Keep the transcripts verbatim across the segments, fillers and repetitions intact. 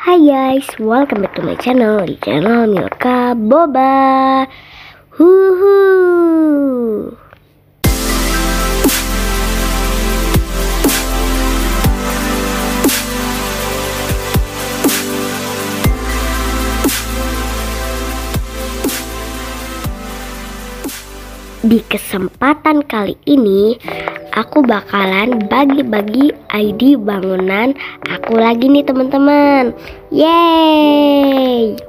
Hai guys, welcome back to my channel. Di channel Milka Boba. Huhu. Di kesempatan kali ini aku bakalan bagi-bagi I D bangunan aku lagi nih teman-teman. Yeay.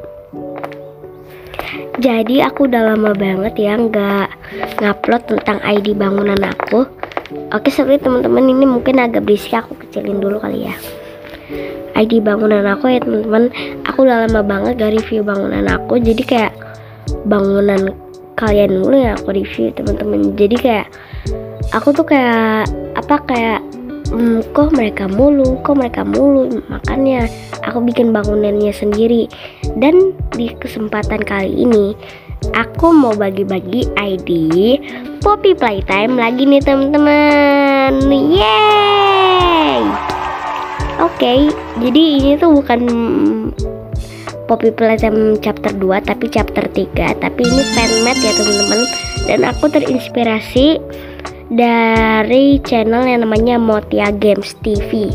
Jadi aku udah lama banget ya nggak ngupload tentang I D bangunan aku. Oke, sorry teman-teman, ini mungkin agak berisik, aku kecilin dulu kali ya I D bangunan aku ya teman-teman. Aku udah lama banget gak review bangunan aku, jadi kayak bangunan kalian dulu ya aku review teman-teman. Jadi kayak aku tuh kayak apa kayak hmm, kok mereka mulu kok mereka mulu makanya aku bikin bangunannya sendiri. Dan di kesempatan kali ini aku mau bagi-bagi I D Poppy Playtime lagi nih teman-teman. Yeay. Oke, okay, jadi ini tuh bukan Poppy Playtime chapter dua tapi chapter tiga, tapi ini fanmade ya teman-teman. Dan aku terinspirasi dari channel yang namanya Motia Games T V.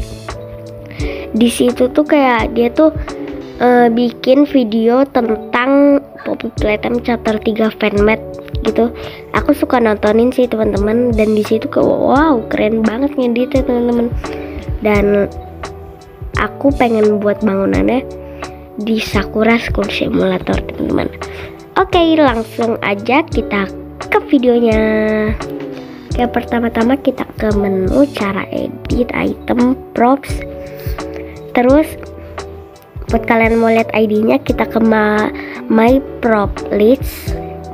Di situ tuh kayak dia tuh uh, bikin video tentang Poppy Playtime chapter tiga fanmade gitu. Aku suka nontonin sih teman-teman, dan di situ kayak wow, keren banget ngeditnya teman-teman. Dan aku pengen buat bangunannya di Sakura School Simulator teman-teman. Oke, langsung aja kita ke videonya. Oke, pertama-tama kita ke menu cara edit item props. Terus buat kalian mau lihat I D-nya kita ke ma my prop list.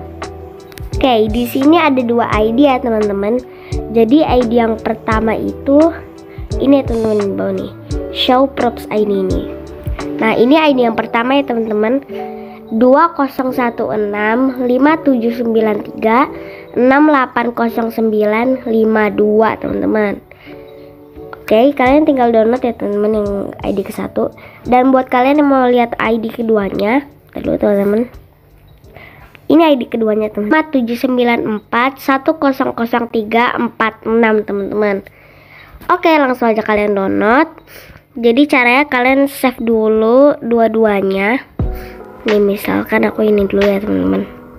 Oke, di sini ada dua I D ya teman-teman. Jadi I D yang pertama itu ini ya teman-teman, bawah nih, show props I D ini. Nah, ini I D yang pertama ya teman-teman, dua nol satu enam lima tujuh sembilan tiga enam delapan nol sembilan lima dua teman-teman. Oke, kalian tinggal download ya teman-teman yang I D ke satu. Dan buat kalian yang mau lihat I D keduanya, dulu teman-teman, ini I D keduanya teman-teman, tujuh sembilan empat satu nol nol tiga empat enam teman-teman. Oke, langsung aja kalian download. Jadi caranya kalian save dulu dua-duanya. Nih misalkan aku ini dulu ya teman-teman.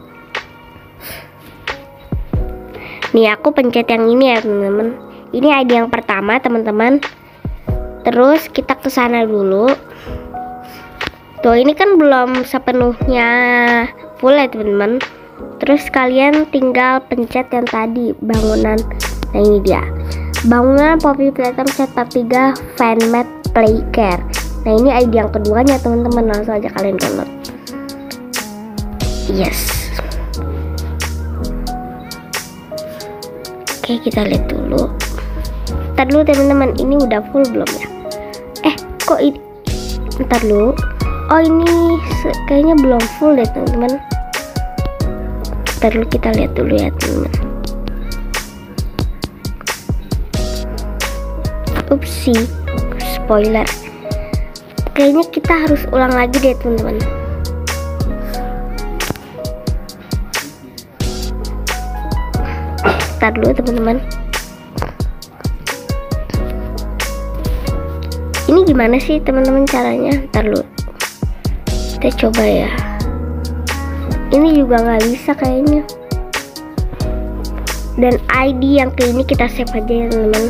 Nih aku pencet yang ini ya teman-teman. Ini I D yang pertama teman-teman. Terus kita ke sana dulu. Tuh, ini kan belum sepenuhnya full ya teman-teman. Terus kalian tinggal pencet yang tadi bangunan. Nah, ini dia. Bangunan Poppy Playtime chapter tiga fanmade Playcare. Nah, ini I D yang keduanya teman-teman, langsung aja kalian download. Yes. Oke, kita lihat dulu. Ntar dulu teman-teman, ini udah full belum ya? Eh, kok ini? Ntar dulu. Oh, ini kayaknya belum full deh teman-teman. Ntar dulu kita lihat dulu ya teman-teman. Upsi, spoiler. Kayaknya kita harus ulang lagi deh teman-teman. Ntar dulu teman-teman. Ini gimana sih teman-teman caranya? Ntar dulu. Kita coba ya. Ini juga nggak bisa kayaknya. Dan I D yang ke ini kita save aja ya teman-teman.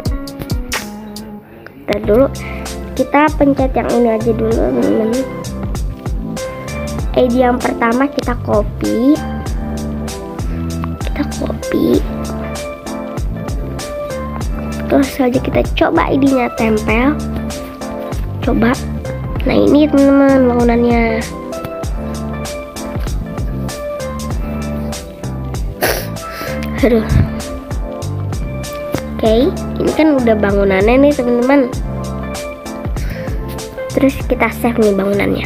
Ntar dulu. Kita pencet yang ini aja dulu teman-teman. I D yang pertama kita copy. Kita copy. Terus saja kita coba I D-nya tempel. Coba. Nah, ini teman-teman bangunannya. Aduh. Oke, ini kan udah bangunannya nih teman-teman. Terus kita save nih bangunannya.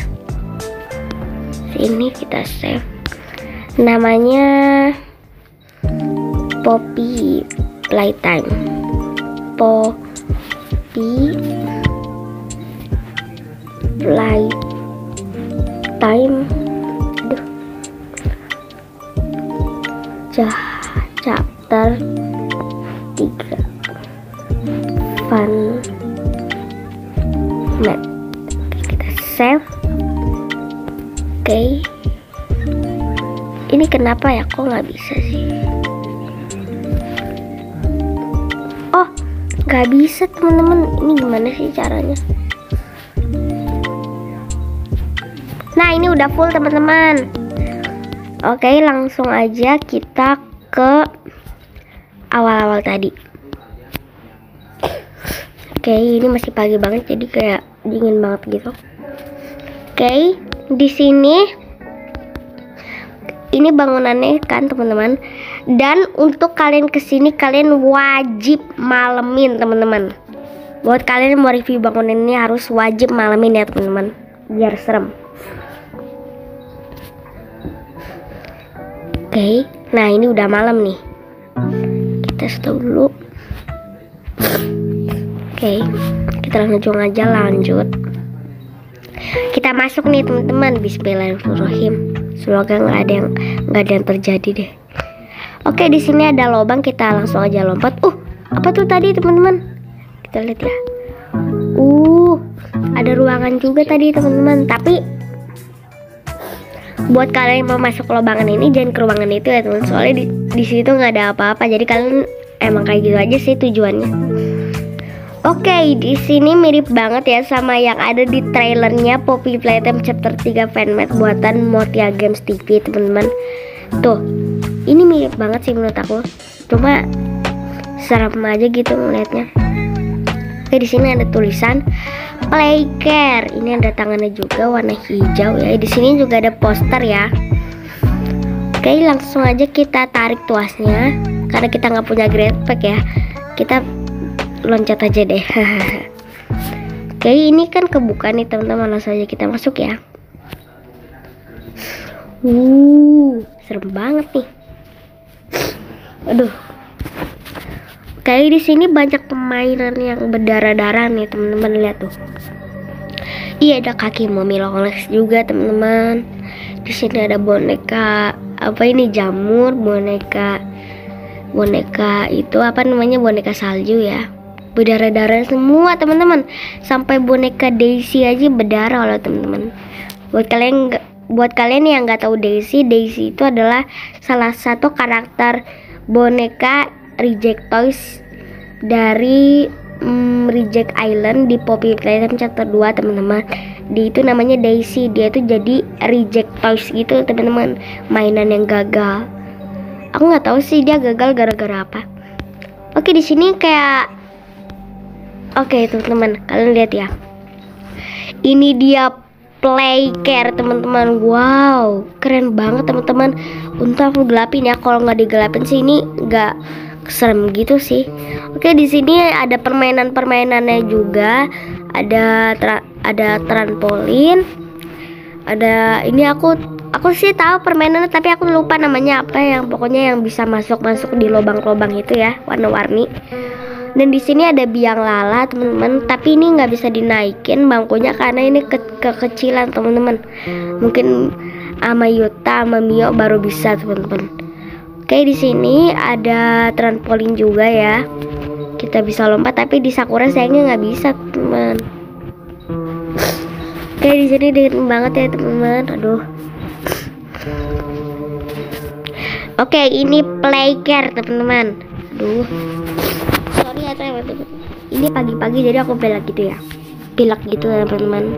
Sini kita save. Namanya Poppy Playtime. Poppy play time. Aduh. Cah, chapter tiga fun mat. Kita save. Oke, okay. Ini kenapa ya kok nggak bisa sih? Oh, nggak bisa teman-teman. Ini gimana sih caranya? Nah, ini udah full teman-teman. Oke, okay, langsung aja kita ke awal-awal tadi. Oke, okay, ini masih pagi banget jadi kayak dingin banget gitu. Oke, okay, di sini ini bangunannya kan teman-teman. Dan untuk kalian kesini kalian wajib malemin teman-teman. Buat kalian mau review bangunan ini harus wajib malemin ya teman-teman, biar serem. Oke, okay, nah ini udah malam nih. Kita stop dulu. Oke, okay, kita langsung aja lanjut. Kita masuk nih teman-teman. Bismillahirrahmanirrahim. Semoga nggak ada yang nggak ada yang terjadi deh. Oke, di sini ada lubang, kita langsung aja lompat. Uh, apa tuh tadi teman-teman? Kita lihat ya. Uh, ada ruangan juga tadi teman-teman. Tapi buat kalian yang mau masuk lubangan ini jangan ke ruangan itu ya teman. Soalnya di di situ nggak ada apa-apa. Jadi kalian emang kayak gitu aja sih tujuannya. Oke, okay, di sini mirip banget ya sama yang ada di trailernya Poppy Playtime Chapter tiga Fanmade buatan Motia Games T V, teman-teman. Tuh, ini mirip banget sih menurut aku. Cuma serem aja gitu ngeliatnya. Oke, di sini ada tulisan Play Care. Ini ada tangannya juga warna hijau ya. Di sini juga ada poster ya. Oke, langsung aja kita tarik tuasnya. Karena kita nggak punya grade pack ya. Kita loncat aja deh. Oke, ini kan kebuka nih teman-teman. Langsung aja kita masuk ya. Uh, serem banget nih. Aduh. Oke, di sini banyak permainan yang berdarah-darah nih teman-teman, lihat tuh. Iya, ada kaki Mommy Longlegs juga teman-teman. Di sini ada boneka apa ini jamur, boneka boneka itu apa namanya boneka salju ya. Berdarah-darah semua teman-teman, sampai boneka Daisy aja berdarah loh teman-teman. Buat kalian buat kalian yang nggak tahu Daisy, Daisy itu adalah salah satu karakter boneka Reject Toys dari mm, Reject Island di Poppy Playtime Chapter dua teman-teman. Di itu namanya Daisy, dia itu jadi Reject Toys gitu teman-teman, mainan yang gagal. Aku nggak tahu sih dia gagal gara-gara apa. Oke, di sini kayak Oke teman-teman, kalian lihat ya. Ini dia Play Care teman-teman. Wow, keren banget teman-teman. Untuk aku gelapin ya. Kalau nggak digelapin sih ini nggak serem gitu sih. Oke, di sini ada permainan-permainannya juga. Ada tra ada trampolin. Ada ini aku aku sih tahu permainannya tapi aku lupa namanya apa, yang pokoknya yang bisa masuk-masuk di lubang-lubang itu ya, warna-warni. Dan di sini ada biang lala teman-teman, tapi ini nggak bisa dinaikin bangkunya karena ini ke kekecilan teman-teman. Mungkin sama Yuta sama Mio baru bisa teman-teman. Oke, di sini ada trampolin juga ya. Kita bisa lompat, tapi di Sakura sayangnya nggak bisa teman. Oke, di sini dingin banget ya teman-teman. Aduh. Oke, ini Play Care teman-teman. Aduh. Sorry ya teman-teman. Ini pagi-pagi jadi aku pilek gitu ya. Pilek gitu ya teman-teman.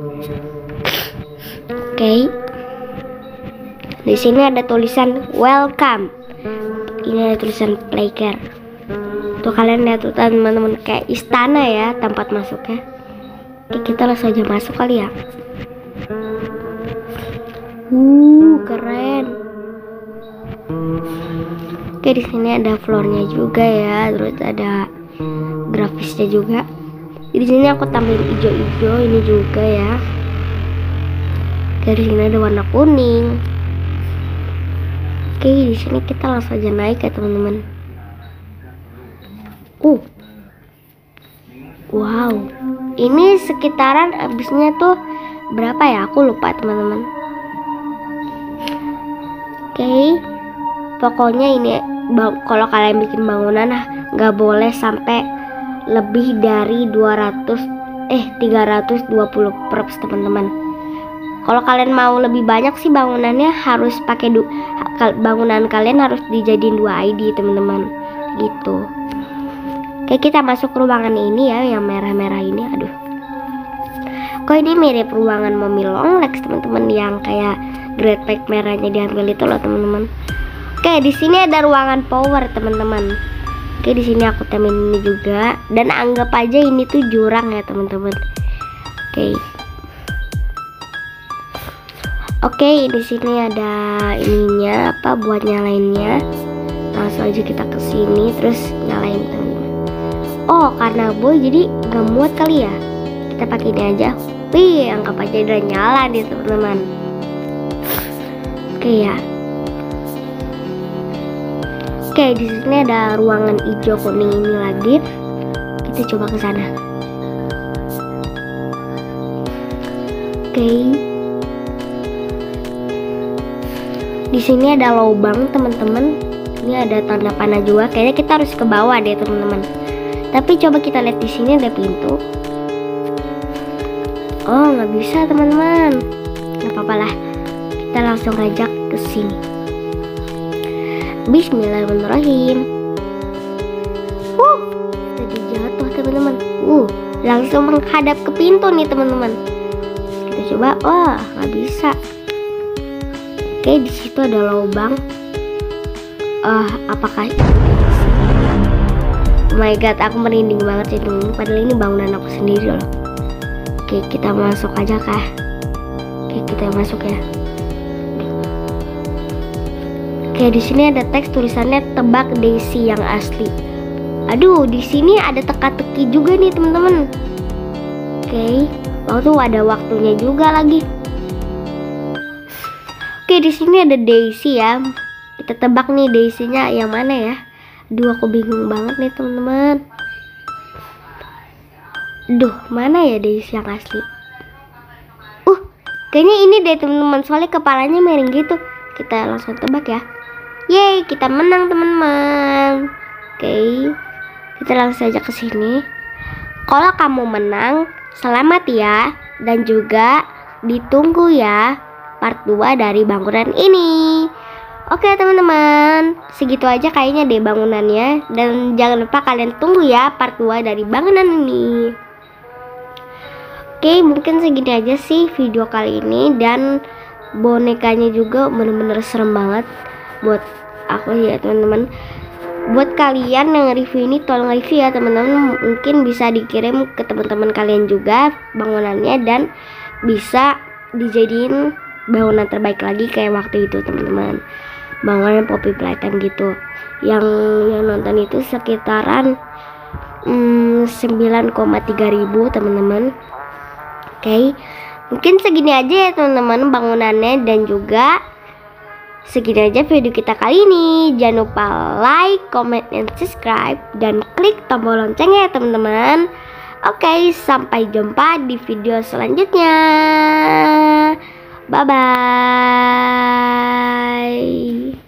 Oke. Di sini ada tulisan welcome. Ini ada tulisan Play Care. Tuh kalian lihat tuh teman-teman, kayak istana ya tempat masuknya. Oke, kita langsung aja masuk kali ya. Uh, keren. Oke, di sini ada floornya juga ya, terus ada grafisnya juga. Di sini aku tambahin hijau-hijau ini juga ya. Oke, di sini ada warna kuning. Oke, di sini kita langsung aja naik ya teman-teman. Uh, wow, ini sekitaran abisnya tuh berapa ya, aku lupa teman-teman. Oke okay. Pokoknya ini kalau kalian bikin bangunan nggak boleh sampai lebih dari dua ratus eh tiga ratus dua puluh props teman-teman. Kalau kalian mau lebih banyak sih bangunannya harus pakai du bangunan kalian harus dijadiin dua I D teman-teman gitu. Oke, kita masuk ruangan ini ya, yang merah-merah ini. Aduh, kok ini mirip ruangan Mommy Longlegs teman-teman, yang kayak Great Pack merahnya diambil itu loh teman-teman. Oke, di sini ada ruangan power teman-teman. Oke, di sini aku temin ini juga, dan anggap aja ini tuh jurang ya teman-teman. Oke. Oke, di sini ada ininya apa buat nyalainnya. Langsung aja kita ke sini terus nyalain teman-teman. Oh, karena boy jadi nggak muat kali ya. Kita pakai ini aja. Wih, anggap aja udah nyala nih teman-teman. Oke ya. Oke, di sini ada ruangan hijau kuning ini lagi. Kita coba ke sana. Oke. Di sini ada lubang teman-teman. Ini ada tanda panah juga. Kayaknya kita harus ke bawah deh teman-teman. Tapi coba kita lihat di sini ada pintu. Oh, nggak bisa teman-teman. Nggak apa-apa lah. Kita langsung aja ke sini. Bismillahirrahmanirrahim. Uh, tadi jatuh teman-teman. Uh, langsung menghadap ke pintu nih teman-teman. Kita coba. Wah, nggak bisa. Oke, di situ ada lubang. Ah, uh, apakah? Oh my god, aku merinding banget sih teman-teman. Padahal ini bangunan aku sendiri loh. Oke, kita masuk aja kah? Oke, kita masuk ya. Oke, di sini ada teks tulisannya tebak Daisy yang asli. Aduh, di sini ada teka-teki juga nih teman-teman. Oke, waktu ada waktunya juga lagi. Oke, di sini ada Daisy ya. Kita tebak nih Daisy-nya yang mana ya? Duh, aku bingung banget nih teman-teman. Duh, mana ya Daisy yang asli? Uh, kayaknya ini deh teman-teman. Soalnya kepalanya miring gitu. Kita langsung tebak ya. Yeay, kita menang teman-teman. Oke, kita langsung aja ke sini. Kalau kamu menang, selamat ya. Dan juga ditunggu ya part dua dari bangunan ini. Oke teman-teman, segitu aja kayaknya deh bangunannya. Dan jangan lupa kalian tunggu ya part dua dari bangunan ini. Oke, mungkin segini aja sih video kali ini. Dan bonekanya juga bener-bener serem banget buat aku ya teman-teman. Buat kalian yang review ini, tolong review ya teman-teman. Mungkin bisa dikirim ke teman-teman kalian juga bangunannya, dan bisa dijadiin bangunan terbaik lagi kayak waktu itu teman-teman. Bangunan Poppy Playtime gitu. Yang yang nonton itu sekitaran hmm, sembilan koma tiga ribu teman-teman. Oke, okay. Mungkin segini aja ya teman-teman bangunannya, dan juga segini aja video kita kali ini. Jangan lupa like, comment, and subscribe, dan klik tombol loncengnya ya teman-teman. Oke, okay, sampai jumpa di video selanjutnya. Bye bye.